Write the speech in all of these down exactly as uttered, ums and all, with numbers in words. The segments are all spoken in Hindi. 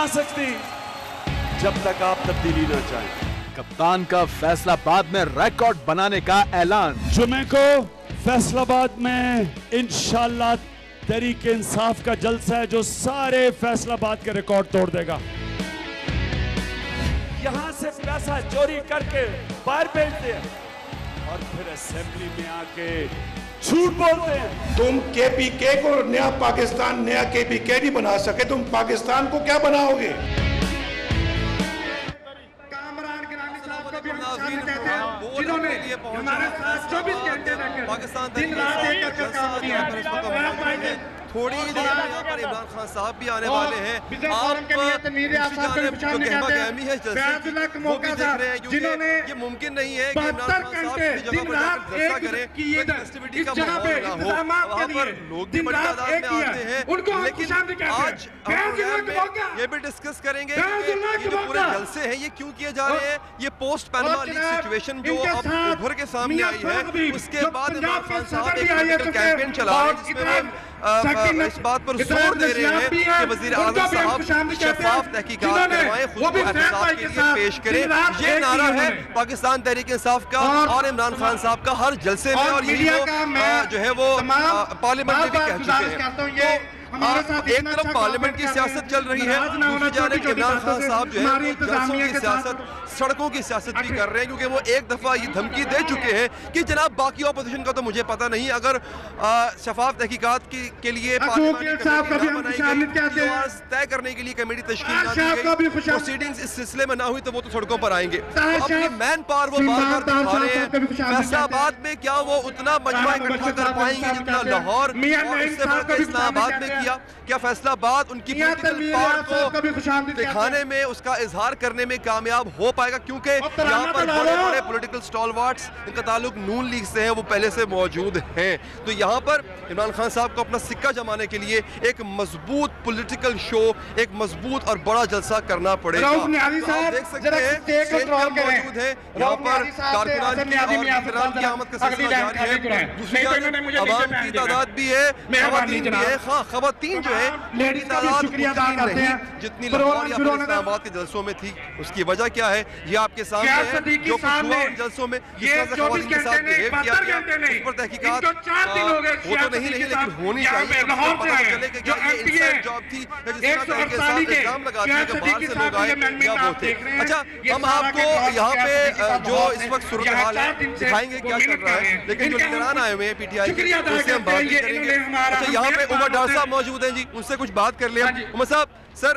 आ सकती जब तक आप तब्दीली ना चाहें। कप्तान का फैसलाबाद में रिकॉर्ड बनाने का ऐलान। जुमे को फैसलाबाद में इंशाल्लाह तहरीक इंसाफ का जलसा है जो सारे फैसलाबाद के रिकॉर्ड तोड़ देगा। यहां से पैसा चोरी करके बाहर भेजते हैं और फिर असेंबली में आके झूठ बोलते हैं। तुम केपीके को नया पाकिस्तान, नया केपीके नहीं बना सके, तुम पाकिस्तान को क्या बनाओगे? जिन्होंने हमारे साथ चौबीस घंटे पाकिस्तान दिन रात एक करके काम किया। थोड़ी ही देर में यहाँ पर इमरान खान साहब भी आने वाले हैं। आप गहमी है जलसे वो भी देख रहे हैं क्योंकि ये मुमकिन नहीं है कि इमरान खान साहब की जगह पर जाकर जलसा करें, फेस्टिविटी का माहौल ना हो। वहाँ पर लोग भी बड़ी तादाद में आते हैं, लेकिन आज हम ये भी डिस्कस करेंगे कि ये जो पूरे जलसे हैं ये क्यों किए जा रहे हैं। ये पोस्ट पैनमा लीग सिचुएशन जो अब उभर के सामने आई है, उसके बाद इमरान खान साहब एक पॉलिटिकल कैंपेन चला रहे हैं जिसमें वो इस बात पर जोर दे रहे हैं कि वजीर आज़म साहब शफाफ तहकीकात करवाएं, खुद को एहतसाब के लिए पेश करें। ये नारा है पाकिस्तान तहरीक इंसाफ का और इमरान खान साहब का हर जलसे में, और यही वो जो है वो पार्लियामेंट में भी कह चुके हैं। तो एक तरफ पार्लियामेंट की सियासत चल रही है, दूसरी जानब इमरान खान साहब जो है जलसों की सियासत, सड़कों की सियासत भी कर रहे हैं, क्योंकि वो एक दफा ये धमकी दे चुके हैं कि जनाब बाकी ऑपोजिशन का तो मुझे पता नहीं, अगर शफाफ तहकीकात के, के लिए तय करने के लिए कमेटी तश्कील ना दी गई, प्रोसीडिंग्स इस सिलसिले में ना हुई तो वो तो सड़कों पर आएंगे। अपनी मैन पावर वो बार बार दिखा रहे हैं। फैसलाबाद में क्या वो उतना मजमा इकट्ठा कर पाएंगे जितना लाहौर और उससे बढ़कर इस्लामाबाद में किया? क्या फैसलाबाद उनकी पॉलिटिकल पावर को दिखाने में, उसका इजहार करने में कामयाब हो पाएगा? क्योंकि यहाँ पर बड़े बड़े पॉलिटिकल स्टॉलवर्ड्स, इनका ताल्लुक नून लीग से है, वो पहले से मौजूद हैं। तो यहाँ पर इमरान खान साहब को अपना सिक्का जमाने के लिए एक मजबूत पॉलिटिकल शो, एक मजबूत और बड़ा जलसा करना पड़ेगा। तो आप देख सकते हैं स्टेज पर मौजूद है, यहाँ पर कारकुनान की आमद का सिलसिला जारी है। दूसरी जानब अवाम की तादाद भी है, खवातीन भी है। हाँ, खवातीन जो है लेडीज का भी नहीं जितनी लाहौर या इस्लामाबाद के जलसों में थी। उसकी वजह क्या है ये आपके सामने है। जो कुछ हुआ उन जलसों में, जिस तरह से खवातीन के साथ बिहेव किया गया, उस पर तहकीकात वो तो नहीं नहीं लेकिन होनी चाहिए। पता चले कि क्या ये इनसाइड जॉब थी या जिस तरह तरीके से इल्जाम लगाते हैं कि बाहर से लोग आए या वो थे। अच्छा, हम आपको यहाँ पे जो इस वक्त सूरत हाल है दिखाएंगे क्या चल रहा है, लेकिन जो निगरान आए हुए हैं पीटीआई के, उससे हम बात भी करेंगे। अच्छा, यहाँ पे उमर डार साहब मौजूद हैं जी, उनसे कुछ बात कर लिया। उमर साहब,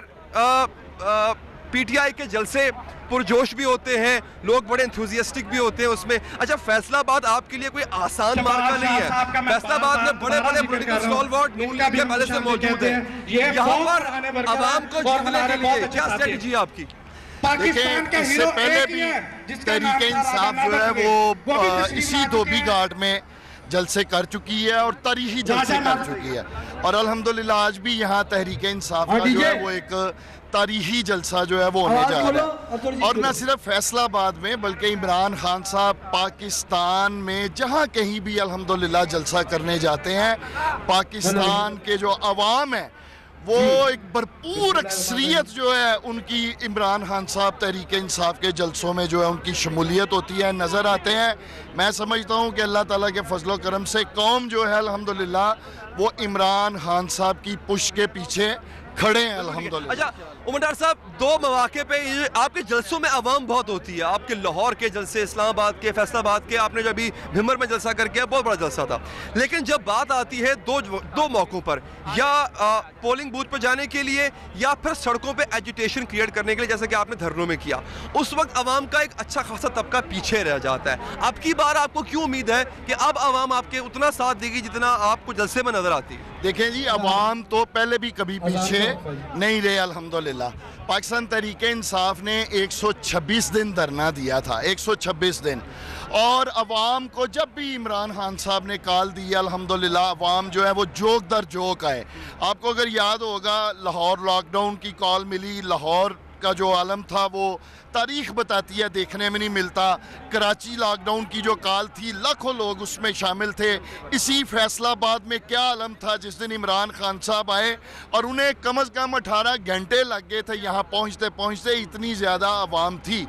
सर पीटीआई के जलसे पुरजोश भी होते हैं, लोग बड़े एंथुसियास्टिक भी होते हैं उसमें। अच्छा, फैसलाबाद आपके लिए कोई आसान मार्का नहीं है। फैसलाबाद में बड़े बड़े पॉलिटिकल स्टॉलवर्ड नून लीग के पहले से मौजूद हैं। यहाँ पर आवाम को जीतने के लिए क्या स्ट्रेटजी है आपकी? देखिए, इससे पहले भी तहरीक इंसाफ जो है वो इसी धोबी घाट में जलसे कर चुकी है और तारीखी जलसे कर चुकी है, और अल्हम्दुलिल्लाह आज भी यहाँ तहरीक इंसाफ का जो है वो एक तारीखी जलसा जो है वो होने जा रहा है। और न सिर्फ फैसलाबाद में बल्कि इमरान खान साहब पाकिस्तान में जहाँ कहीं भी अल्हम्दुलिल्लाह जलसा करने जाते हैं, पाकिस्तान के जो अवाम है वो एक भरपूर अक्सरियत जो है उनकी इमरान खान साहब तहरीक इंसाफ के जलसों में जो है उनकी शमूलियत होती है, नज़र आते हैं। मैं समझता हूँ कि अल्लाह ताला के फजल करम से कौम जो है अल्हम्दुलिल्लाह वो इमरान खान साहब की पुश के पीछे खड़े हैं अल्हम्दुलिल्लाह। अच्छा उमर डार साहब, दो मौके पे आपके जलसों में आवाम बहुत होती है। आपके लाहौर के जलसे, इस्लामाबाद के, फैसलाबाद के, आपने जब भी भिमर में जलसा करके बहुत बड़ा जलसा था। लेकिन जब बात आती है दो दो मौकों पर, या आ, पोलिंग बूथ पर जाने के लिए या फिर सड़कों पे एजिटेशन क्रिएट करने के लिए, जैसे कि आपने धरनों में किया, उस वक्त आवाम का एक अच्छा खासा तबका पीछे रह जाता है। अब की बार आपको क्यों उम्मीद है कि अब आवाम आपके उतना साथ देगी जितना आपको जलसे में नजर आती है? देखें जी, अवाम तो पहले भी कभी पीछे नहीं रहे अल्हम्दुलिल्लाह। पाकिस्तान तहरीक इंसाफ ने एक सौ छब्बीस दिन धरना दिया था, एक सौ छब्बीस दिन, और अवाम को जब भी इमरान खान साहब ने कॉल दी अल्हम्दुलिल्लाह अवाम जो है वो जोक दर जोक आए। आपको अगर याद होगा लाहौर लॉकडाउन की कॉल मिली, लाहौर का जो आलम था वो तारीख बताती है, देखने में नहीं मिलता। कराची लॉकडाउन की जो काल थी, लाखों लोग उसमें शामिल थे। इसी फैसलाबाद में क्या आलम था जिस दिन इमरान खान साहब आए और उन्हें कम अज़ कम अठारह घंटे लग गए थे यहाँ पहुँचते पहुँचते, इतनी ज़्यादा आवाम थी।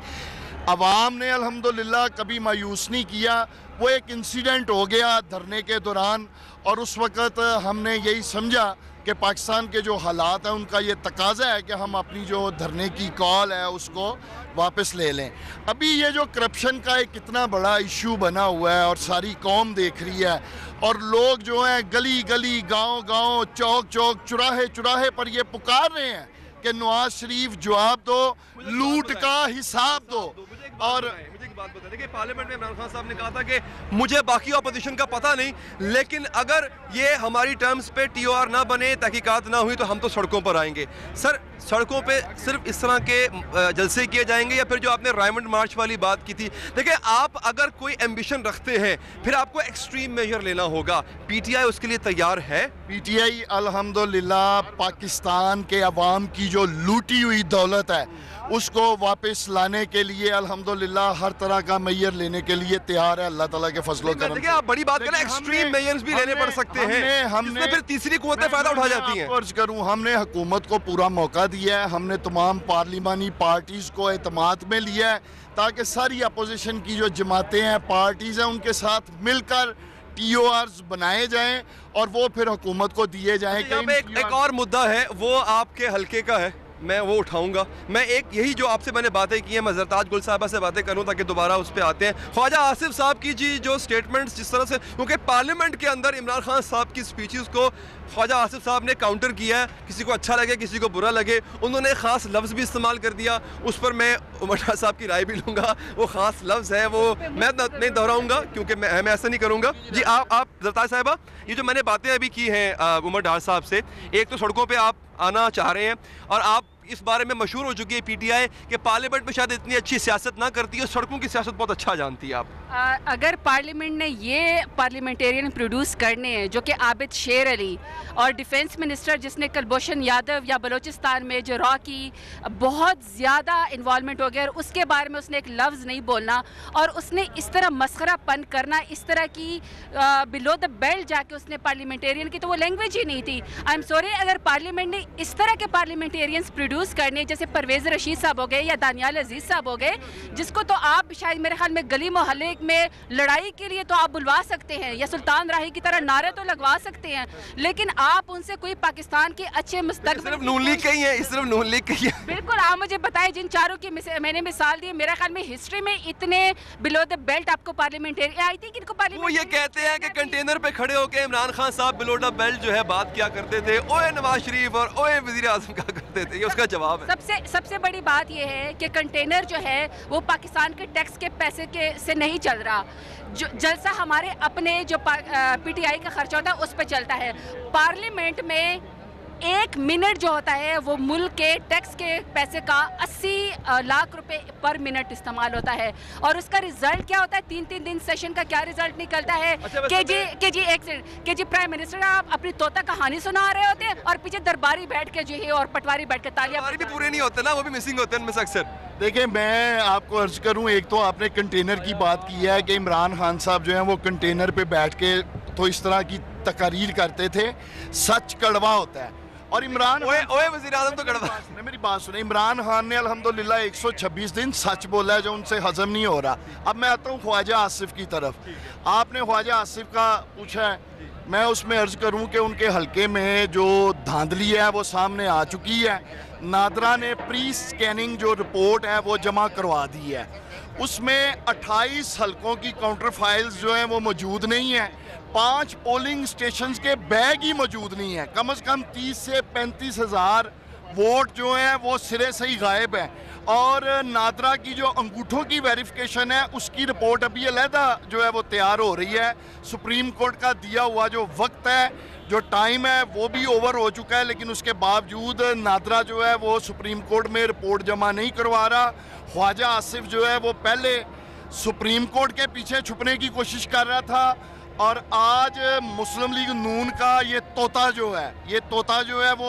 आवाम ने अल्हम्दुलिल्लाह कभी मायूस नहीं किया। वो एक इंसिडेंट हो गया धरने के दौरान और उस वक़्त हमने यही समझा कि पाकिस्तान के जो हालात हैं उनका ये तकाज़ा है कि हम अपनी जो धरने की कॉल है उसको वापस ले लें। अभी ये जो करप्शन का एक इतना बड़ा इशू बना हुआ है और सारी कौम देख रही है और लोग जो हैं गली गली, गांव गांव, चौक चौक, चुराहे चुराहे पर ये पुकार रहे हैं कि नवाज शरीफ जवाब दो, लूट का हिसाब दो। और मुझे एक बात बता दें कि पार्लियामेंट में इमरान खान साहब ने कहा था कि मुझे बाकी अपोजिशन का पता नहीं, लेकिन अगर ये हमारी टर्म्स पे टीओआर ना बने, तहकीकात ना हुई तो हम तो सड़कों पर आएंगे। सर, सड़कों पे सिर्फ इस तरह के जलसे किए जाएंगे या फिर जो आपने डायमंड मार्च वाली बात की थी? देखिए, आप अगर कोई एम्बिशन रखते हैं फिर आपको एक्सट्रीम मेजर लेना होगा। पीटीआई उसके लिए तैयार है? पीटीआई अल्हम्दुलिल्लाह पाकिस्तान के अवाम की जो लूटी हुई दौलत है उसको वापस लाने के लिए अल्हम्दुलिल्लाह हर तरह का मेजर लेने के लिए तैयार है, अल्लाह ताला के फजलो करम। देखिए, आप बड़ी बात करें, एक्सट्रीम मेजर्स भी लेने पड़ सकते हैं, हमने फिर तीसरी कुव्वतें फायदा उठा जाती हैं। अर्ज करूं, हमने हुकूमत को पूरा मौका दिया है, हमने तमाम पार्लिमानी पार्टीज को एतमाद में लिया है ताकि सारी अपोजिशन की जो जमातें हैं, पार्टीज हैं, उनके साथ मिलकर टीओआर्स बनाए जाएं और वो फिर हुकूमत को दिए जाएं। एक, एक और मुद्दा है, वो आपके हल्के का है, मैं वो उठाऊंगा। मैं एक यही जो आपसे मैंने बातें की हैं, मैं ज़रताज गुल साहबा से बातें करूं ताकि दोबारा उस पर आते हैं। ख्वाजा आसिफ साहब की जी जो स्टेटमेंट्स जिस तरह से, क्योंकि पार्लियामेंट के अंदर इमरान खान साहब की स्पीचेस को ख्वाजा आसिफ साहब ने काउंटर किया है, किसी को अच्छा लगे किसी को बुरा लगे, उन्होंने ख़ास लफ्ज़ भी इस्तेमाल कर दिया, उस पर मैं उमर शाह साहब की राय भी लूँगा। वो ख़ास लफ्ज़ है, वो मैं नहीं दोहराऊँगा क्योंकि मैं मैं ऐसा नहीं करूँगा। जी आप आप ज़रताज साहिबा, ये जो मैंने बातें अभी की हैं उमर डार साहब से, एक तो सड़कों पर आप आना चाह रहे हैं और आप इस बारे में मशहूर हो चुकी है पीटीआई कि पार्लियामेंट में शायद इतनी अच्छी सियासत ना करती है, सड़कों की सियासत बहुत अच्छा जानती है आप। आ, अगर पार्लियामेंट ने ये पार्लियामेंटेरियन प्रोड्यूस करने हैं जो कि आबिद शेर अली और डिफेंस मिनिस्टर जिसने कुलभूषण यादव या बलूचिस्तान में जो रॉ की बहुत ज़्यादा इन्वॉल्वमेंट हो गया और उसके बारे में उसने एक लफ्ज़ नहीं बोलना और उसने इस तरह मस्खरापन करना, इस तरह की बिलो द बेल्ट जाके उसने पार्लियामेंटेरियन की, तो वो लैंग्वेज ही नहीं थी। आई एम सॉरी, अगर पार्लियामेंट ने इस तरह के पार्लियामेंटेरियंस प्रोड्यूस करने जैसे परवेज़ रशीद साहब हो गए या दानियाल अजीज़ साहब हो गए, जिसको तो आप शायद मेरे ख्याल में गली मोहल्ले में लड़ाई के लिए तो आप बुलवा सकते हैं या सुल्तान राही की तरह नारे तो लगवा सकते हैं, लेकिन आप उनसे कोई पाकिस्तान के अच्छे मुस्तकबिल सिर्फ नून लीग का ही है, सिर्फ नून लीग का ही है। बिल्कुल, आप मुझे बताएं जिन चारों की मैंने मिसाल दी, मेरे ख्याल में हिस्ट्री में इतने बिलो द बेल्ट आपको पार्लियामेंटेरियन आई थिंक इनको वो ये कहते हैं कि कंटेनर पे खड़े होकर इमरान खान साहब बिलो द बेल्ट जो है बात क्या करते थे, ओए नवाज शरीफ और ओए वजीर आजम क्या करते थे, ये उसका जवाब है। सबसे सबसे बड़ी बात यह है कि कंटेनर जो है वो पाकिस्तान के टैक्स के पैसे के से नहीं चल रहा, जो जलसा हमारे अपने जो पीटीआई का खर्चा होता है उस पर चलता है। पार्लियामेंट में एक मिनट जो होता है वो मुल्क के टैक्स के पैसे का अस्सी लाख रुपए पर मिनट इस्तेमाल होता है और उसका रिजल्ट क्या होता है? तीन तीन दिन सेशन का क्या रिजल्ट निकलता है? अच्छा, के जी के जी एक के जी प्राइम मिनिस्टर आप अपनी तोता कहानी सुना रहे होते हैं और पीछे दरबारी बैठ के जो है और पटवारी बैठ के तालियां भी पूरे नहीं होते ना, वो भी मिसिंग होते हैं उनमें से अक्सर। देखिए, मैं आपको अर्ज करूं, एक तो आपने कंटेनर की बात की है कि इमरान खान साहब जो हैं वो कंटेनर पे बैठ के तो इस तरह की तकारीर करते थे, सच कड़वा होता है और इमरान ओए ओए वज़ीर आज़म तो कड़वा। मेरी बात सुने, इमरान खान ने अल्हम्दुलिल्लाह एक सौ छब्बीस दिन सच बोला है जो उनसे हजम नहीं हो रहा। अब मैं आता हूँ ख्वाजा आसिफ की तरफ। आपने ख्वाजा आसिफ का पूछा है, मैं उसमें अर्ज करूं कि उनके हलके में जो धांधली है वो सामने आ चुकी है। नादरा ने प्री स्कैनिंग जो रिपोर्ट है वो जमा करवा दी है, उसमें अट्ठाईस हलकों की काउंटर फाइल्स जो हैं वो मौजूद नहीं है, पांच पोलिंग स्टेशंस के बैग ही मौजूद नहीं है, कम से कम तीस से पैंतीस हज़ार वोट जो हैं वो सिरे से ही गायब है और नादरा की जो अंगूठों की वेरिफिकेशन है उसकी रिपोर्ट अभी अलहदा जो है वो तैयार हो रही है। सुप्रीम कोर्ट का दिया हुआ जो वक्त है, जो टाइम है वो भी ओवर हो चुका है, लेकिन उसके बावजूद नादरा जो है वो सुप्रीम कोर्ट में रिपोर्ट जमा नहीं करवा रहा। ख्वाजा आसिफ जो है वो पहले सुप्रीम कोर्ट के पीछे छुपने की कोशिश कर रहा था और आज मुस्लिम लीग नून का ये तोता जो है ये तोता जो है वो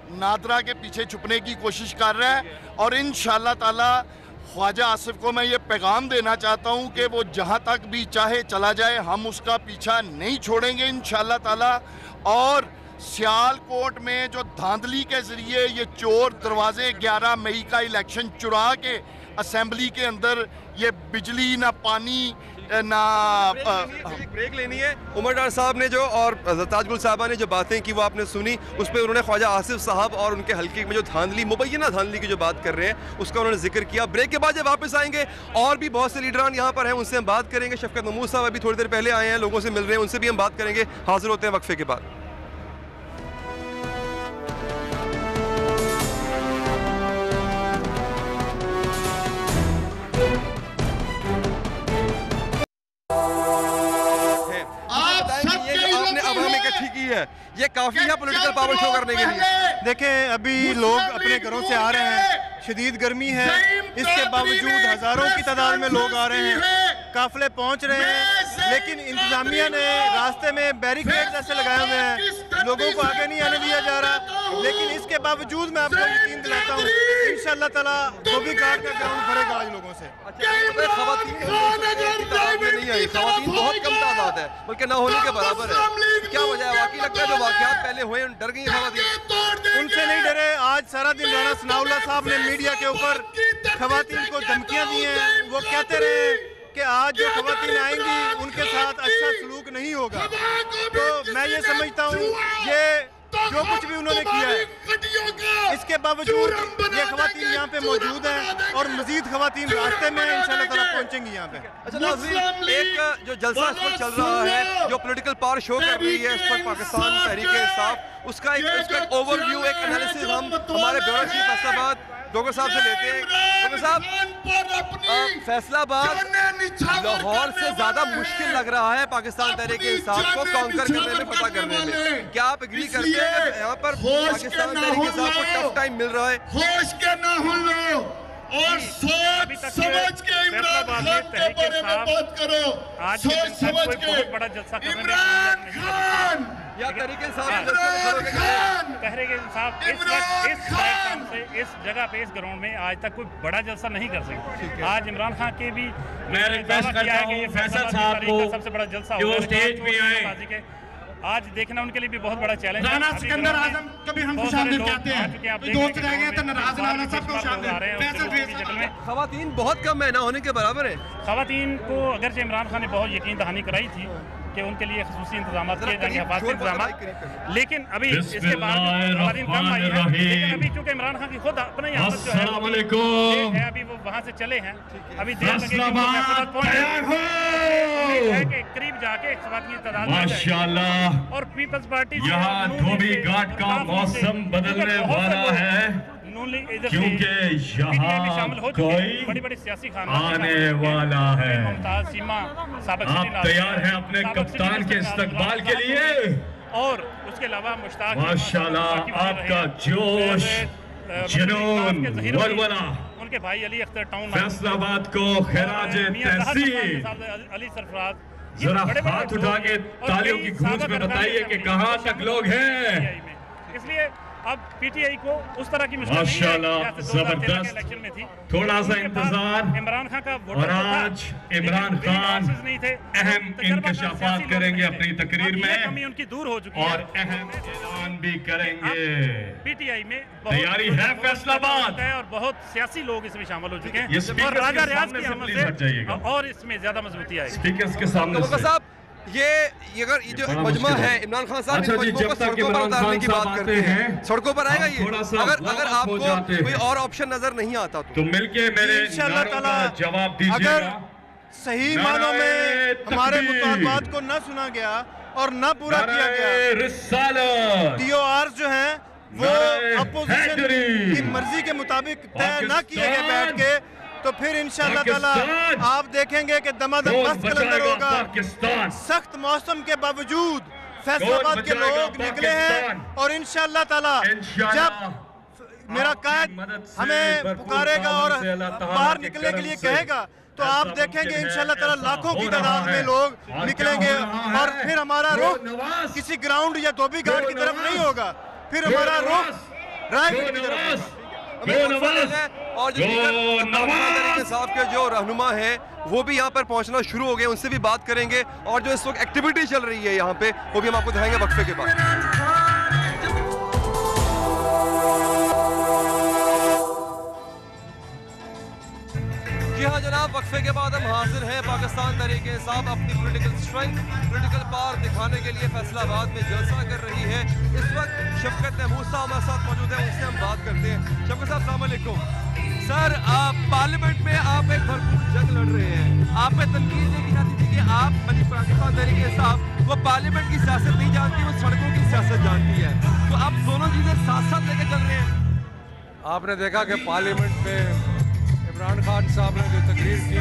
नादरा के पीछे छुपने की कोशिश कर रहा है। और इंशाअल्लाह ताला ख्वाजा आसिफ को मैं ये पैगाम देना चाहता हूँ कि वो जहाँ तक भी चाहे चला जाए, हम उसका पीछा नहीं छोड़ेंगे इंशाअल्लाह ताला। और सियालकोट में जो धांधली के ज़रिए ये चोर दरवाजे ग्यारह मई का इलेक्शन चुरा के असेंबली के अंदर ये बिजली ना पानी ना ब्रेक, ब्रेक लेनी है। उमर डार साहब ने जो और ताजगुल साहबा ने जो बातें की वो आपने सुनी, उस पर उन्होंने ख्वाजा आसिफ साहब और उनके हल्के में जो धांधली मुबैना धांधली की जो बात कर रहे हैं उसका उन्होंने जिक्र किया। ब्रेक के बाद जब वापस आएंगे और भी बहुत से लीडरान यहाँ पर हैं, उनसे हम बात करेंगे। शफकत महमूद साहब अभी थोड़ी देर पहले आए हैं, लोगों से मिल रहे हैं, उनसे भी हम बात करेंगे। हाजिर होते हैं वक्फे के बाद। है ये काफी है पॉलिटिकल पावर शो करने के लिए। देखें अभी लोग अपने घरों से आ रहे हैं, शदीद गर्मी है, इसके बावजूद हजारों की तादाद में लोग आ रहे हैं, काफिले पहुंच रहे हैं, लेकिन इंतजामिया ने रास्ते में बैरिकेड ऐसे लगाए हुए हैं, लोगों को आगे नहीं आने दिया जा रहा। लेकिन इसके बावजूद मैं आपको यकीन दिलाता हूँ इंशाअल्लाह ताला धोबी घाट का ग्राउंड भरेगा आज लोगों से। खवातीन बहुत कम तादाद है, बल्कि ना होने के बराबर है। क्या वजह है? वाकई लगता है जो वाकयात पहले हुए डर गई खवातीन? उनसे नहीं डरे। आज सारा दिन राणा सनाउल्लाह साहब ने मीडिया के ऊपर खवातीन को धमकियां दी हैं। वो कहते रहे कि आज जो खवातीन आएंगी उनके साथ अच्छा सलूक नहीं होगा। तो मैं ये समझता हूँ ये जो कुछ भी उन्होंने किया है, इसके बावजूद ये खवातीन यहाँ पे मौजूद हैं और मजीद खवातीन रास्ते में इंशाअल्लाह ताला पहुँचेंगी यहाँ पे। अच्छा नाज़रीन, एक जो जलसा इस वक्त चल रहा है, जो पॉलिटिकल पावर शो कर रही है इस पर पाकिस्तान तहरीक-ए-इंसाफ, उसका एक उसका ओवरव्यू, एक एनालिसिस हम हमारे ब्यूरो चीफ फैसलाबाद डॉक्टर साहब से लेते हैं। डॉक्टर साहब, फैसलाबाद लाहौर से ज्यादा मुश्किल लग रहा है पाकिस्तान तहरीक-ए-इंसाफ को काउंटर करने में, पता करने में। क्या आप एग्री करते हैं कि यहाँ पर पाकिस्तान तहरीक-ए-इंसाफ को टफ टाइम मिल रहा है? होश के ना हो लो और सोच समझ के इमरान खान के बारे में बात करो। सोच समझ के इमरान खान या तहरीक-ए-इंसाफ तहरीक-ए-इंसाफ इस वक्त इस प्लेटफॉर्म से, इस जगह पे, इस ग्राउंड में आज तक कोई बड़ा जलसा नहीं कर सके। आज इमरान खान के भी मैं रिक्वेस्ट करता हूं फैसल साहब को सबसे बड़ा जलसा जो स्टेज पे आए। आज देखना उनके लिए भी बहुत बड़ा चैलेंज है। राणा सिकंदर आजम कभी हम खुशामदीद कहते हैं, दोस्त रह गए तो नाराज ना होना, सबको खुशामदीद। खवातीन बहुत कम है, ना होने के बराबर है। खवातीन को अगरचे इमरान खान ने बहुत यकीन दहानी कराई थी कि उनके लिए खसूसी इंतजाम किए जाएंगे, हिफाजती इंतजाम, लेकिन अभी इसके बाद खवातीन कम आई है। लेकिन अभी चूंकि इमरान खान की खुद अपना यहाँ पर जो है अभी वो वहाँ से चले हैं, अभी देर लगेगी कि करीब जाके खवातीन की तादाद माशाल्लाह। और पीपल्स पार्टी यहाँ धोबी घाट का मौसम बदलने वाला है, क्योंकि यहाँ कोई बड़ी बड़ी सियासी आने वाला है। मुमताज सीमा आप तैयार हैं अपने कप्तान के इस्तकबाल के लिए? और उसके अलावा मुश्ताक माशाल्लाह, आपका जोश, जुनून, वलवला उनके भाई अली अख्तर टाउन फैसलाबाद को खिराज तहसीन। अली सरफराज, जरा हाथ उठा के तालियों की गूंज में बताइए कि कहाँ तक लोग हैं। इसलिए अब पीटीआई को उस तरह की माशाल्लाह जबरदस्त, थोड़ा सा इंतजार। इमरान खान का और आज इमरान खान अहम इंकशाफात करेंगे अपनी तकरीर में उनकी दूर हो चुकी है और अहम ऐलान भी करेंगे। पीटीआई में तैयारी है फैसलाबाद है और बहुत सियासी लोग इसमें शामिल हो चुके ये हैं और राजा रियाज की सामने आमद से जाइएगा और इसमें ज्यादा मजबूती आएगी। स्पीकर्स के सामने से। साहब ये ये अगर ये जो मजमा है इमरान खान साहब, अच्छा जी, जब तक इमरान खान साहब आते हैं सड़कों पर आएगा ये, अगर अगर आपको कोई हैं। और ऑप्शन नजर नहीं आता तो, तो मिलके मेरे नारों का जवाब दीजिएगा। सही मानों में हमारे मुतालबात को न सुना गया और न पूरा किया गया, टीओआर जो है वो अपोजिशन की मर्जी के मुताबिक तय न किए गए बैठ के, तो फिर इंशाअल्लाह ताला आप देखेंगे कि दमादम मस्त कलंदर होगा। सख्त मौसम के बावजूद फैसलाबाद के लोग निकले हैं और इंशाअल्लाह ताला जब मेरा कायद हमें पुकारेगा और बाहर निकलने के लिए कहेगा तो आप देखेंगे इंशाअल्लाह ताला लाखों की तादाद में लोग निकलेंगे और फिर हमारा रुख किसी ग्राउंड या धोबी घाट की तरफ नहीं होगा, फिर हमारा रुख और जो तरीके साहब के जो रहनुमा हैं वो भी यहाँ पर पहुँचना शुरू हो गए, उनसे भी बात करेंगे और जो इस वक्त एक्टिविटी चल रही है यहाँ पे वो भी हम आपको दिखाएंगे वक्फे के बाद। जी हाँ जनाब, वक्फे के बाद हम हाजिर हैं। पाकिस्तान तहरीक इंसाफ अपनी पॉलिटिकल स्ट्रेंथ, पॉलिटिकल पावर दिखाने के लिए फैसलाबाद में जलसा कर रही है। इस वक्त शफकत महमूद साहब हमारे साथ मौजूद हैं, उनसे हम बात करते हैं। शफकत साहब अस्सलाम वालेकुम। सर, आप पार्लियामेंट में आप एक भरपूर जंग लड़ रहे हैं। आप पे तनकीद ये की जाती थी कि आप बनी पाकिस्तान तहरीक इंसाफ वो पार्लियामेंट की सियासत नहीं जानती, वो सड़कों की सियासत जानती है, तो आप दोनों चीजें साथ साथ लेके चल रहे हैं। आपने देखा कि पार्लियामेंट में इमरान खान साहब ने जो तकरीर की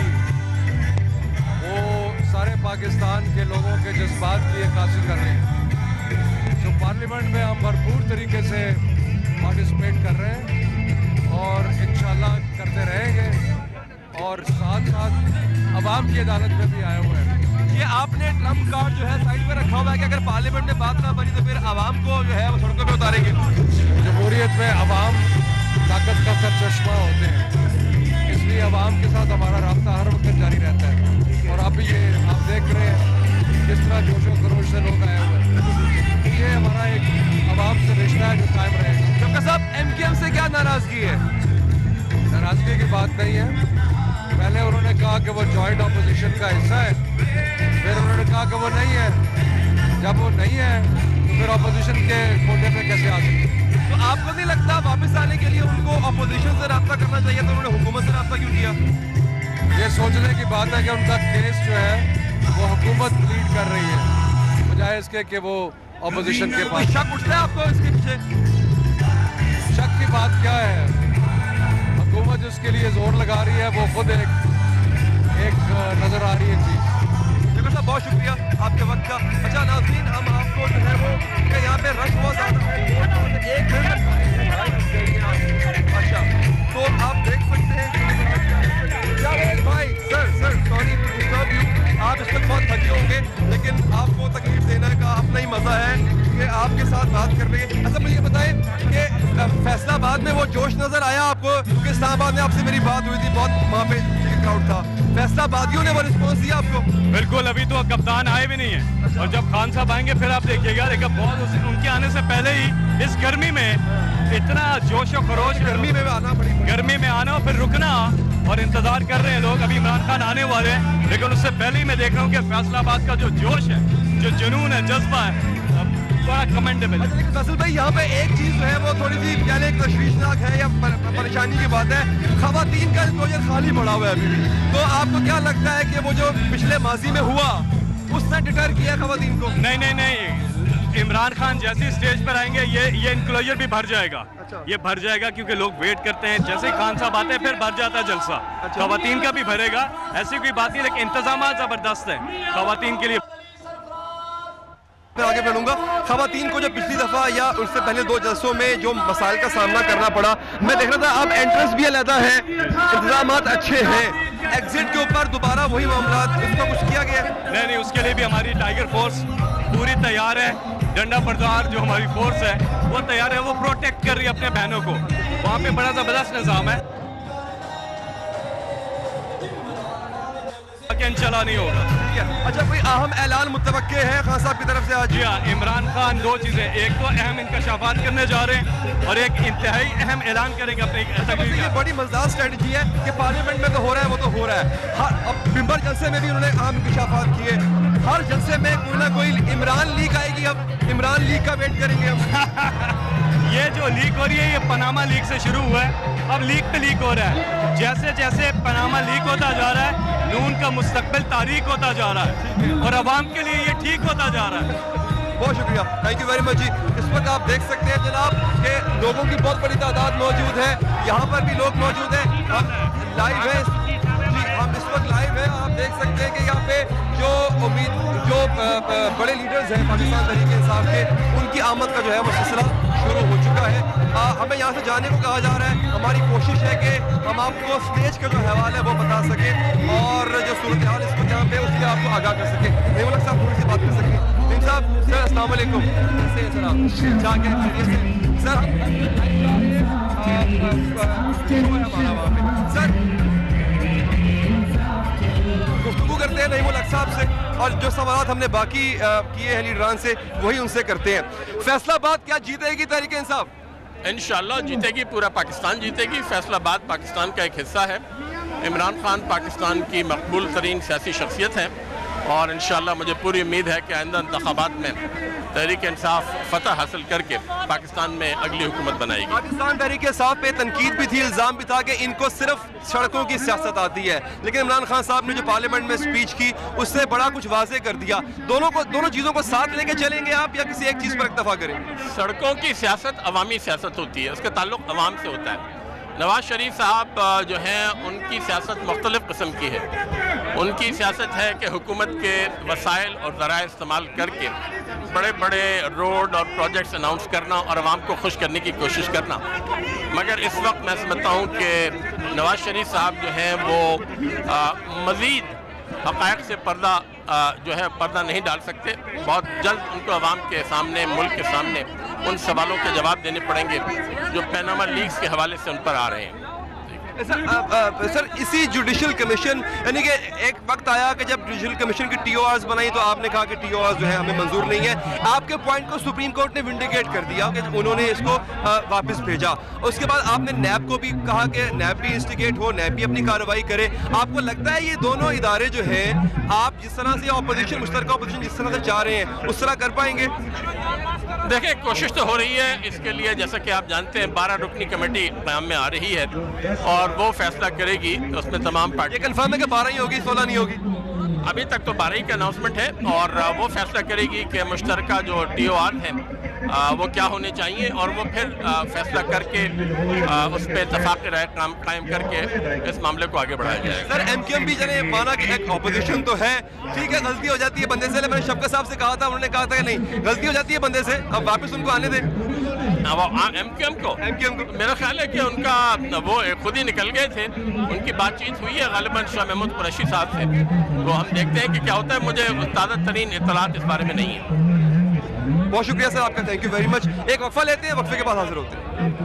वो सारे पाकिस्तान के लोगों के जज्बात की अक्कासी कर रहे हैं। तो पार्लियामेंट में हम भरपूर तरीके से पार्टिसिपेट कर रहे हैं और इंशाल्लाह करते रहेंगे और साथ साथ अवाम की अदालत में भी आए हुए हैं। ये आपने ट्रम्प कार्ड जो है साइड पे रखा हुआ है कि अगर पार्लियामेंट में बात ना बनी तो फिर अवाम को जो है वो सड़कों पे उतारेंगे। जमहूरियत में अवाम ताकत का सरचश्मा होते हैं, इसलिए अवाम के साथ हमारा राब्ता हर वक्त जारी रहता है। और अब ये आप देख रहे हैं किस तरह जोशो खरोश से लोग आए हुए हैं। ये हमारा एक अवाम से रिश्ता है जो कायम रहेगा। डॉक्टर साहब, एम क्यू एम से क्या नाराजगी है? नाराजगी की बात नहीं है। पहले उन्होंने कहा कि वो जॉइंट ऑपोजिशन का हिस्सा है, फिर उन्होंने कहा कि वो नहीं है। जब वो नहीं है तो फिर ऑपोजिशन के कोटे पे कैसे आ सकते? तो आपको नहीं लगता वापस आने के लिए उनको ऑपोजिशन से रब्ता करना चाहिए, तो उन्होंने हुकूमत से रब्ता क्यों किया? ये सोचने की बात है कि उनका केस जो है वो हुकूमत लीड कर रही है, बजाय इसके कि वो ऑपोजिशन के पास। शक उठता है आपको इसके पीछे? शक की बात क्या है? हुकूमत जिसके लिए जोर लगा रही है वो खुद एक एक नजर आ रही है चीज। डॉक्टर साहब बहुत शुक्रिया आपके वक्त का। अच्छा नाज़रीन, हम आपको जो है वो यहाँ पे रश बहुत ज़्यादा है, एक मिनट। अच्छा, तो आप देख सकते हैं भाई, sir sir sorry to disturb you, आप इस वक्त बहुत थके होंगे, लेकिन आपको तकलीफ देने का अपना ही मजा है कि आपके साथ बात कर रही है। अच्छा मुझे बताएं कि फैसलाबाद में वो जोश नजर आया आपको? क्योंकि इस्लामाबाद में आपसे मेरी बात हुई थी, बहुत वहाँ पे क्राउड था। फैसलाबादियों ने वो रिस्पॉन्स दिया आपको? बिल्कुल, अभी तो कप्तान आए भी नहीं है। अच्छा। और जब खान साहब आएंगे फिर आप देखिएगा। लेकिन बहुत उनके आने से पहले ही इस गर्मी में इतना जोश और खरोश, गर्मी में आना पड़ी, गर्मी में आना और फिर रुकना और इंतजार कर रहे हैं लोग। अभी इमरान खान आने वाले हैं, लेकिन उससे पहले ही मैं देख रहा हूँ कि फैसलाबाद का जो जोश है, जो जुनून है, जज्बा है, बड़ा कमेंडेबल है। लेकिन फैसल भाई, यहाँ पे एक चीज जो है वो थोड़ी सी पहले एक तशवीशनाक है या परेशानी की बात है, खवातीन का इंक्लोजर खाली पड़ा हुआ है अभी भी। तो आपको क्या लगता है कि वो जो पिछले माजी में हुआ उसने डिटर किया खवातीन को? नहीं नहीं नहीं, इमरान खान जैसे स्टेज पर आएंगे ये ये इंक्लोजर भी भर जाएगा। अच्छा। ये भर जाएगा क्योंकि लोग वेट करते हैं। जैसे ही खान साहब आते हैं फिर भर जाता है जलसा। अच्छा। खवातीन का भी भरेगा, ऐसी कोई बात नहीं, लेकिन इंतजाम जबरदस्त है खवातीन के लिए। मैं आगे बढ़ूंगा। खवातीन को जो पिछली दफा या उससे पहले दो जलसों में जो मसाइल का सामना करना पड़ा, मैं देख रहा था अब एंट्रेंस भी अलग है, इंतजाम अच्छे हैं, एग्जिट के ऊपर दोबारा वही मामला, इसका कुछ किया गया? नहीं नहीं, उसके लिए भी हमारी टाइगर फोर्स पूरी तैयार है। डंडा बरदार जो हमारी फोर्स है वो तैयार है, वो प्रोटेक्ट कर रही है अपने बहनों को। वहाँ पे बड़ा जबरदस्त निजाम है, चला नहीं होगा। ठीक है। अच्छा, कोई अहम ऐलान मुतवक्के है खान साहब की तरफ से आज? जी हाँ, इमरान खान दो चीजें, एक तो अहम इंकशाफात करने जा रहे हैं और एक इंतहाई अहम ऐलान करेंगे अपने तकरीर में। बड़ी मजेदार स्ट्रेटजी है कि पार्लियामेंट में तो हो रहा है वो तो हो रहा है, हर अब बिम्बर जलसे में भी उन्होंने अहम इंकशाफात किए, हर जलसे में कोई ना कोई इमरान लीग आएगी। अब इमरान लीग का वेट करेंगे हम। ये जो लीक हो रही है ये पनामा लीक से शुरू हुआ है, अब लीक पे लीक हो रहा है। जैसे जैसे पनामा लीक होता जा रहा है, नून का मुस्तकबिल तारीक होता जा रहा है और अवाम के लिए ये ठीक होता जा रहा है। बहुत शुक्रिया, thank you very much ji. इस वक्त आप देख सकते हैं जनाब कि लोगों की बहुत बड़ी तादाद मौजूद है, यहाँ पर भी लोग मौजूद हैं। हम लाइव है जी, हम इस वक्त लाइव है। आप देख सकते हैं कि यहाँ पे जो उम्मीद जो बड़े लीडर्स हैं पाकिस्तान तहरीक इंसाफ के, उनकी आमद का जो है वो सिलसिला शुरू हो चुका है। आ, हमें यहाँ से जाने को कहा जा रहा है। हमारी कोशिश है कि हम आपको स्टेज का जो हवाल है वो बता सकें और जो सूरत हाल इस वक्त यहाँ पे उससे आपको आगाह कर सकें। नहीं, वो लगता है आप थोड़ी सी बात कर सकें। तमीम साहब, सर अस्सलाम वालेकुम। कैसे हैं सर आप? क्या क्या खैरियत से? सर हमारा वहाँ पे सर गुफ्तगू करते हैं नईमुल हक साहब से, और जो सवाल हमने बाकी किए हैं लीडरान से वही उनसे करते हैं। फैसलाबाद क्या जीतेगी तहरीक इंसाफ? इंशाल्लाह जीतेगी, पूरा पाकिस्तान जीतेगी। फैसलाबाद पाकिस्तान का एक हिस्सा है। इमरान खान पाकिस्तान की मकबूल तरीन सियासी शख्सियत है और इंशाल्लाह मुझे पूरी उम्मीद है कि आइंदा इंतखाबात में तहरीक इंसाफ फतह हासिल करके पाकिस्तान में अगली हुकूमत बनाएगी। पाकिस्तान तहरीक इंसाफ पे तनकीद भी थी, इल्ज़ाम भी था कि इनको सिर्फ सड़कों की सियासत आती है, लेकिन इमरान खान साहब ने जो पार्लियामेंट में स्पीच की उससे बड़ा कुछ वाज़े कर दिया। दोनों को दोनों चीज़ों को साथ लेके चलेंगे आप या किसी एक चीज़ पर इक्तफा करेंगे? सड़कों की सियासत अवामी सियासत होती है, उसका ताल्लुक अवाम से होता है। नवाज शरीफ साहब जो हैं उनकी सियासत मुख्तलिफ़ किस्म की है। उनकी सियासत है कि हुकूमत के वसाइल और ज़राए इस्तेमाल करके बड़े बड़े रोड और प्रोजेक्ट्स अनाउंस करना और आवाम को खुश करने की कोशिश करना। मगर इस वक्त मैं समझता हूँ कि नवाज शरीफ साहब जो हैं वो मज़ीद हक़ाइक़ से पर्दा आ, जो है पर्दा नहीं डाल सकते। बहुत जल्द उनको आवाम के सामने, मुल्क के सामने उन सवालों के जवाब देने पड़ेंगे जो पैनामा लीक्स के हवाले से उन पर आ रहे हैं। सर, आ, आ, सर इसी जुडिशल कमीशन, यानी कि एक वक्त आया कि जब जुडिशल कमीशन की टी ओ आर्स बनाई तो आपने कहा कि टी ओ आर्स जो है हमें मंजूर नहीं है। आपके पॉइंट को सुप्रीम कोर्ट ने विंडिकेट कर दिया कि उन्होंने इसको आ, वापस भेजा। उसके बाद आपने नैब को भी कहा कि नैब भी इंस्टिगेट हो, नैब भी अपनी कार्रवाई करे। आपको लगता है ये दोनों इदारे जो हैं, आप जिस तरह से अपोजिशन, मुश्तरका अपोजिशन जिस तरह से चाह रहे हैं उस तरह कर पाएंगे? देखिए, कोशिश तो हो रही है। इसके लिए जैसा कि आप जानते हैं बारह रुकनी कमेटी क़याम में आ रही है और वो फैसला करेगी। उसमें तमाम पार्टी कंफर्म है कि बारह ही होगी, सोलह नहीं होगी। अभी तक तो बारह ही का अनाउंसमेंट है और वो फैसला करेगी कि मुश्तरका जो टी ओ आर हैं वो क्या होने चाहिए और वो फिर फैसला करके उस पर इत्तेफाक राय कायम करके इस मामले को आगे बढ़ाया जाएगा। सर एम क्यू एम भी जने माना कि एक अपोजिशन तो है, ठीक है गलती हो जाती है बंदे से। मैंने शफकत साहब से कहा था, उन्होंने कहा था कि नहीं गलती हो जाती है बंदे से, अब वापस उनको आने दें। एम क्यू एम को एम क्यू एम को मेरा ख्याल है कि उनका वो खुद ही निकल गए थे। उनकी बातचीत हुई है गालिबन शाह महमूद कुरैशी साहब से, तो हम देखते हैं कि क्या होता है। मुझे ताज़ा तरीन इत्तलात इस बारे में नहीं है। बहुत शुक्रिया सर आपका, थैंक यू वेरी मच। एक वक्फा लेते हैं, वक्फे के बाद हाजिर होते हैं।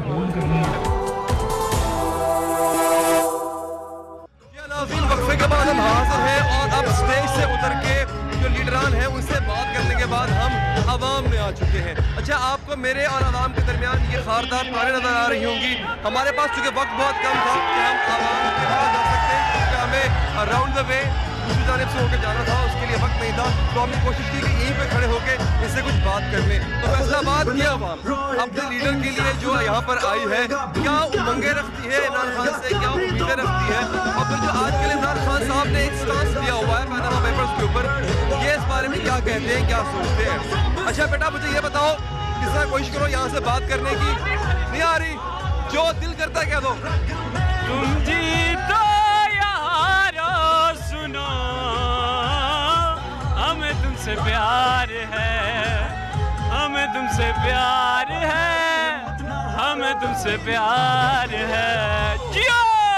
वक्फे के बाद हम हाजिर हैं और अब स्टेज से उतर के जो लीडरान हैं उनसे बात करने के बाद हम आवाम में आ चुके हैं। अच्छा, आपको मेरे और आवाम के दरमियान ये खारदार तारें नजर आ रही होंगी। हमारे पास चूंकि वक्त बहुत कम था कि हम आवाम के पास जा सकते हैं, क्योंकि हमें राउंड द वे दूसरी जानिब से होकर जाना था, उसके लिए वक्त नहीं था। तो हमने कोशिश की कि यहीं पे खड़े होकर इससे कुछ बात कर लें। तो फैसलाबाद की आवाम अपने लीडर के लिए जो यहाँ पर आई है, क्या उमंगें रखती है इमरान खान से, क्या उम्मीदें रखती है, और फिर जो आज के लिए इमरान खान साहब ने एक स्टांस दिया हुआ है पैनामा पेपर्स के ऊपर, ये इस बारे में क्या कहते हैं, क्या सोचते हैं? अच्छा बेटा, मुझे ये बताओ, किस तरह कोशिश करो यहाँ से बात करने की, नहीं आ रही? जो दिल करता है कह दो। तुम जीतो यारो सुनो, हमें तुमसे प्यार है, हमें तुमसे प्यार है, हमें तुमसे प्यार है। जियो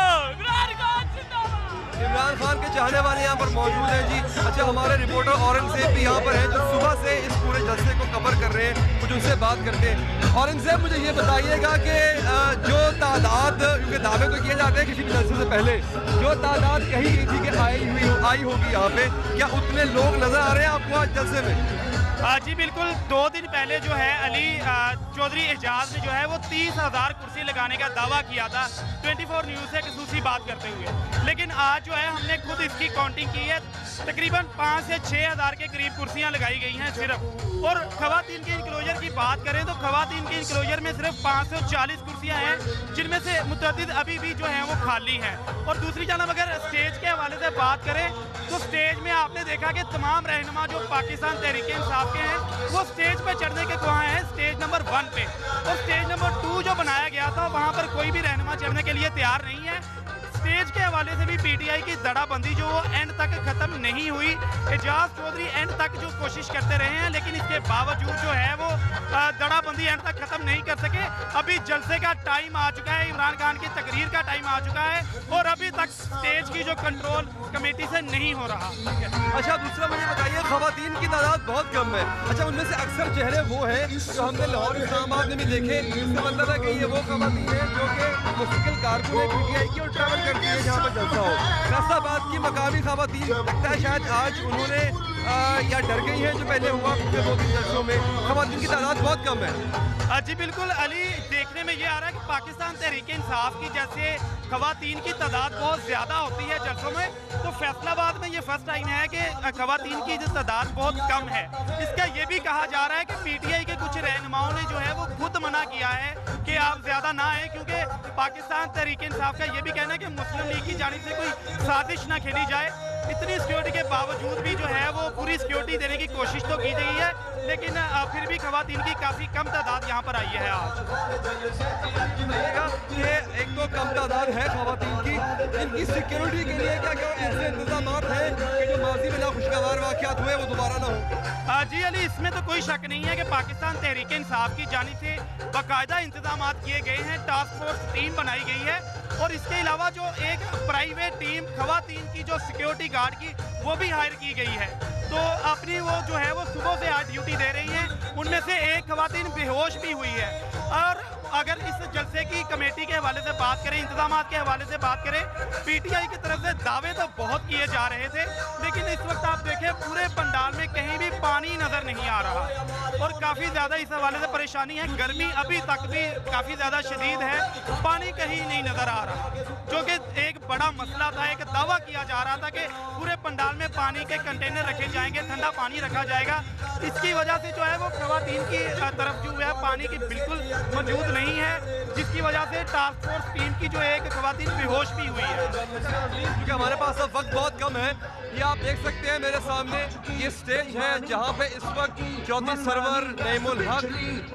इमरान खान के चाहने वाले यहाँ पर मौजूद हैं जी। अच्छा, हमारे रिपोर्टर औरंगजेब भी यहाँ पर हैं जो सुबह से इस पूरे जलसे को कवर कर रहे हैं, कुछ उनसे बात करते हैं। औरंगजेब, मुझे ये बताइएगा कि जो तादाद, क्योंकि दावे तो किए जाते हैं किसी भी जलसे से पहले, जो तादाद कही गई थी कि आई हुई आई होगी यहाँ पे, क्या उतने लोग नजर आ रहे हैं आपको आज जलसे में? जी बिल्कुल, दो दिन पहले जो है अली चौधरी एजाज ने जो है वो तीस हजार कुर्सी लगाने का दावा किया था चौबीस न्यूज़ से खसूसी बात करते हुए, लेकिन आज जो है हमने खुद इसकी काउंटिंग की है, तकरीबन पाँच से छः हज़ार के करीब कुर्सियां लगाई गई हैं सिर्फ। और खवातीन के इंक्लोजर की बात करें तो खवातीन के इंक्लोजर में सिर्फ पाँच सौ चालीस कुर्सियाँ हैं, जिनमें से मुतअद्दिद अभी भी जो हैं वो खाली हैं। और दूसरी जानब अगर स्टेज के हवाले से बात करें तो स्टेज में आपने देखा कि तमाम रहनुमा जो पाकिस्तान तहरीक इंसाफ के हैं वो स्टेज पे चढ़ने के वहाँ हैं स्टेज नंबर वन पे, और स्टेज नंबर टू जो बनाया गया था वहाँ पर कोई भी रहनुमा चढ़ने के लिए तैयार नहीं है। स्टेज के हवाले से भी पीटीआई की दड़ाबंदी जो वो एंड तक खत्म नहीं हुई। एजाज चौधरी एंड तक जो कोशिश करते रहे हैं, लेकिन इसके बावजूद जो है वो दड़ाबंदी एंड तक खत्म नहीं कर सके। अभी जलसे का टाइम आ चुका है, इमरान खान की तकरीर का टाइम आ चुका है, और अभी तक स्टेज की जो कंट्रोल कमेटी से नहीं हो रहा। अच्छा, दूसरा मुझे बताइए, खवातीन की तादाद बहुत कम है। अच्छा, उनमें से अक्सर चेहरे वो हैं जो हमने लाहौर इस्लामाबाद में भी देखे। इसका मतलब है कि ये वो खवातीन हैं जो कि मुस्तकिल कारकुन है पीटीआई की और ट्रैवल करती है जहाँ पर जलसा हो। फैसलाबाद की मकामी खवातीन लगता है शायद आज उन्होंने आ, या डर गई हैं जो पहले हुआ पिछले दो तीन जलसों में खवातीन की तादाद बहुत कम है। जी बिल्कुल अली, देखने में ये आ रहा है कि पाकिस्तान तहरीक इंसाफ की जैसे खवातीन की तादाद बहुत ज़्यादा होती है जलसों में, तो फैसलाबाद में ये फर्स्ट टाइम है कि खवातीन की जो तादाद बहुत कम है। इसका ये भी कहा जा रहा है कि पीटीआई के कुछ रहनुमाओं ने जो है वो खुद मना किया है कि आप ज़्यादा ना आए, क्योंकि पाकिस्तान तहरीक इंसाफ का ये भी कहना है कि मुस्लिम लीग की जानिब से कोई साजिश ना खेली जाए। इतनी सिक्योरिटी के बावजूद भी जो है वो पूरी सिक्योरिटी देने की कोशिश तो की गई है, लेकिन फिर भी खवातीन की काफ़ी कम तादाद यहाँ पर आई है आज। ये एक तो कम तादाद है खवातीन की, इनकी सिक्योरिटी के लिए क्या क्या ऐसे इंतजाम हैं कि जो माजी में नाखुशगवार वाक़यात हुए वो दोबारा ना हो? जी अली, इसमें तो कोई शक नहीं है कि पाकिस्तान तहरीक इंसाफ की जानिब से बाकायदा इंतजाम किए गए हैं, टास्क फोर्स टीम बनाई गई है और इसके अलावा जो एक प्राइवेट टीम खवातीन की जो सिक्योरिटी गार्ड की वो भी हायर की गई है। तो अपनी वो जो है वो सुबह से आज ड्यूटी दे रही हैं। उनमें से एक खवातीन बेहोश भी हुई है। और अगर इस जलसे की कमेटी के हवाले से बात करें, इंतजाम के हवाले से बात करें, पीटीआई की तरफ से दावे तो बहुत किए जा रहे थे, लेकिन इस वक्त आप देखें पूरे पंडाल में कहीं भी पानी नज़र नहीं आ रहा और काफ़ी ज़्यादा इस हवाले से परेशानी है। गर्मी अभी तक भी काफ़ी ज़्यादा शदीद है, पानी कहीं नहीं नज़र आ रहा, जो कि एक बड़ा मसला था। एक दावा किया जा रहा था कि पूरे पंडाल में पानी के कंटेनर रखे जाएंगे, ठंडा पानी रखा जाएगा। इसकी वजह से जो है वो खवातीन की तरफ जो है पानी की बिल्कुल मौजूद नहीं है, जिसकी वजह से टास्क फोर्स टीम की जो एक खवातीन बेहोश भी हुई है। क्योंकि हमारे पास अब वक्त बहुत कम है। ये आप देख सकते हैं मेरे सामने ये स्टेज है जहाँ पे इस वक्त चौथी सरवर, नईमुल हक,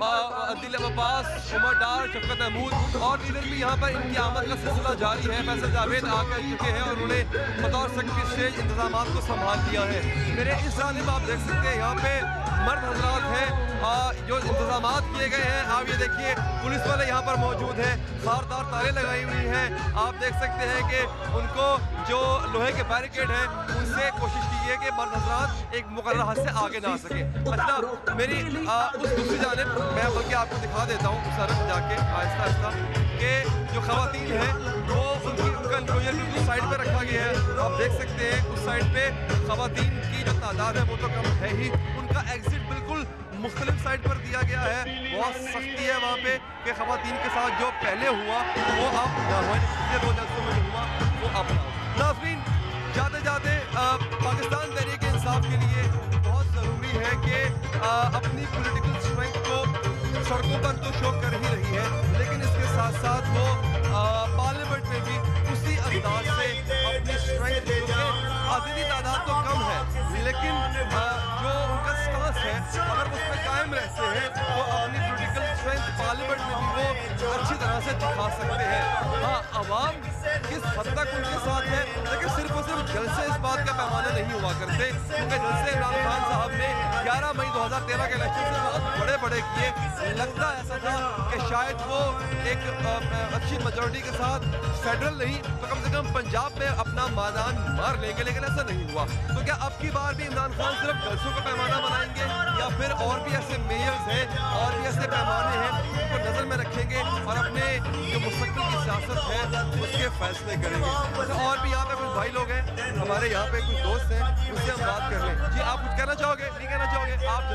अदिल अब्बास, उमर डार, शफकत महमूद और लीडर भी यहाँ पर इनकी आमद का सिलसिला जारी है। फैसल जावेद आकर चुके हैं और उन्होंने बतौर सेक्रेटरी स्टेज इंतजाम को संभाल दिया है। मेरे इस जानिब आप देख सकते हैं यहाँ पे मर्द हजरात हैं जो इंतजाम किए गए हैं। आप ये देखिए पुलिस वाले यहाँ पर मौजूद हैं, धारदार ताले लगाई हुई हैं। आप देख सकते हैं कि उनको जो लोहे के बैरिकेड हैं उनसे कोशिश की है कि मर्द हजरात एक मुकर्रर हद से आगे ना आ सके। अच्छा, मेरी आ, उस दूसरी जानिब मैं बल्कि आपको दिखा देता हूँ उस तरफ जाके आहिस्ता आहिस्ता कि जो खवातीन हैं वो उनकी उनका इंक्लोजर बिल्कुल साइड पे रखा गया है। आप देख सकते हैं उस साइड पे खवातीन की जो तादाद है वो तो कम है ही, उनका एग्जिट बिल्कुल मुख्तलिफ साइड पर दिया गया है। बहुत सख्ती है वहाँ पे कि खवातीन के साथ जो पहले हुआ वो अब ना हो, पिछले दो जलसों में जो हुआ वो अब ना हो। नाज़रीन, जाते जाते पाकिस्तान तहरीक इंसाफ के लिए बहुत ज़रूरी है कि आ, अपनी पॉलिटिकल स्ट्रेंथ को सड़कों पर तो शो कर ही रही है, लेकिन इसके साथ साथ वो पार्लियामेंट में भी उसी अंदाज से अपनी स्ट्रेंथ, आदमी तादाद तो कम है लेकिन आ, जो उनका स्टांस है अगर उस पर कायम रहते हैं वो अपनी पॉलिटिकल स्ट्रेंथ पार्लियामेंट में भी वो अच्छी तरह से दिखा सकते हैं। हाँ, अवाम किस हद तक उनके साथ है, लेकिन सिर्फ और सिर्फ जलसे इस बात का पैमाना नहीं हुआ करते, क्योंकि जलसे इमरान खान साहब ने ग्यारह मई दो हज़ार तेरह के इलेक्शन से बहुत बड़े बड़े किए। लगता ऐसा था कि शायद वो एक अच्छी मेजॉरिटी के साथ फेडरल नहीं तो कम से कम पंजाब में अपना मैदान मार लेंगे, लेकिन ऐसा नहीं हुआ। तो क्या अब की बार भी इमरान खान सिर्फ जलसों का पैमाना बनाएंगे या फिर और भी ऐसे मेयर्स हैं और भी ऐसे पैमाने हैं उनको नज़र में रखेंगे और अपने जो मुस्तकबिल की सियासत है उसके फैसले करेंगे? तो और भी यहाँ पे कुछ भाई लोग हैं, हमारे यहाँ पे कुछ दोस्त हैं, उनसे हम बात कर लें। जी, आप कुछ कहना चाहोगे? नहीं कहना चाहोगे? आप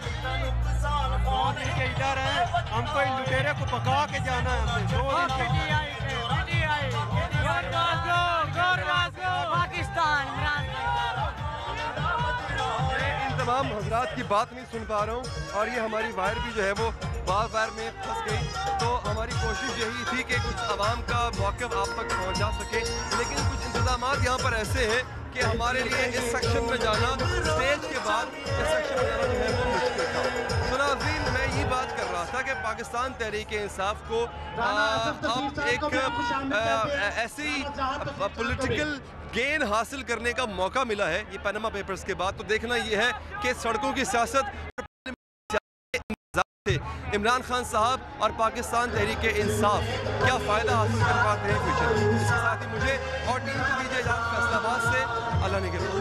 जनाब। इधर है, हमको इन लुटेरे को पका के जाना है। पाकिस्तान इन तमाम हजरात की बात नहीं सुन पा रहा हूँ और ये हमारी वायर भी जो है वो बार बार में फंस गई। तो हमारी कोशिश यही थी कि कुछ आवाम का मौक़िफ़ आप तक पहुँचा सके, लेकिन कुछ इंतजाम यहाँ पर ऐसे हैं कि हमारे लिए इस सेक्शन में जाना, स्टेज के बाद इस सेक्शन में जाना जो है वो मुश्किल था। तो नाज़रीन, मैं ये बात कर रहा था कि पाकिस्तान तहरीक इंसाफ को अब एक ऐसी पॉलिटिकल गेन हासिल करने का मौका मिला है ये पनामा पेपर्स के बाद। तो देखना ये है कि सड़कों की सियासत इमरान खान साहब और पाकिस्तान तहरीक इंसाफ क्या फ़ायदा हासिल कर पाते हैं फ्यूचर। इसके साथ ही मुझे और टीम को दीजिए इजाज़त फैसलाबाद से। अल्लाह ने